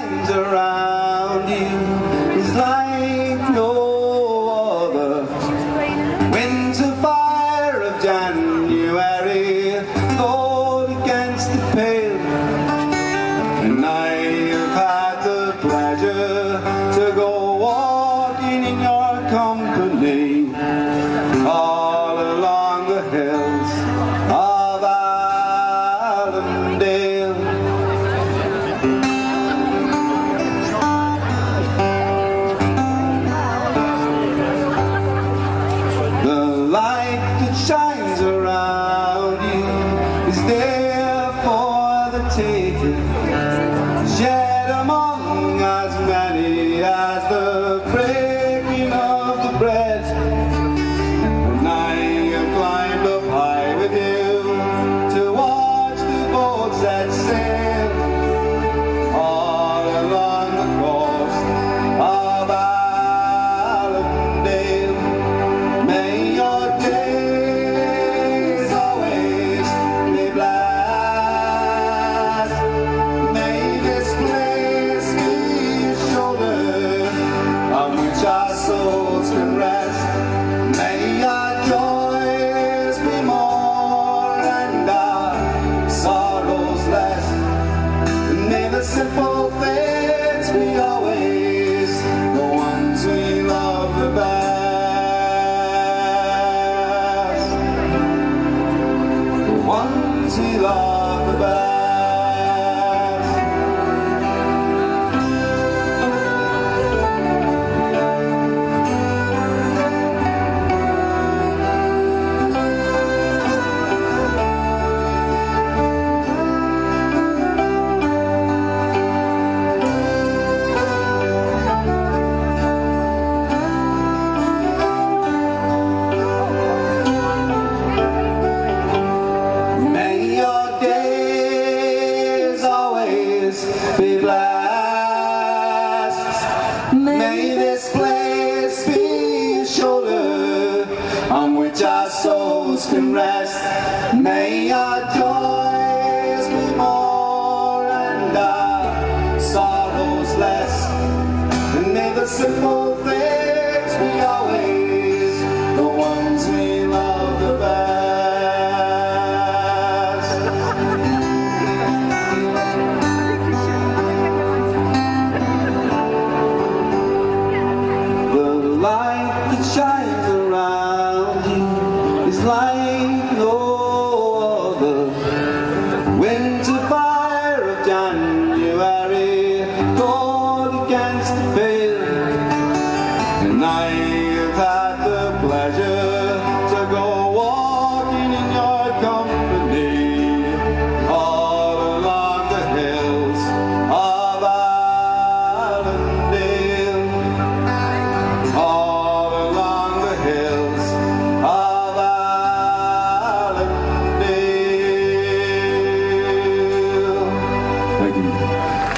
shines around you is like no other. Winter fire of January, gold against the pale. And I have had the pleasure to go walking in your company all along the hills of Allendale. The light that shines around you is there for the taking, shed among as many as the breaking of the bread. And I have climbed up high with you to watch the boats that sail all along the coast of Allendale. May your days always be blessed. May this place be a shoulder on which our souls can rest. May our joys be more and our sorrows less. And may the simple things be always the ones we love the best. The ones we love the best. May your days always be blessed. May this place be a shoulder on which our souls can rest. May our joys be more and our sorrows less. And may the simple things be always the ones we love the best. The light that shines around you is like no other. Winter fire of January, gold against the pale. And I have had the pleasure to go walking in your company all along the hills of Allendale. All along the hills of Allendale. Thank you.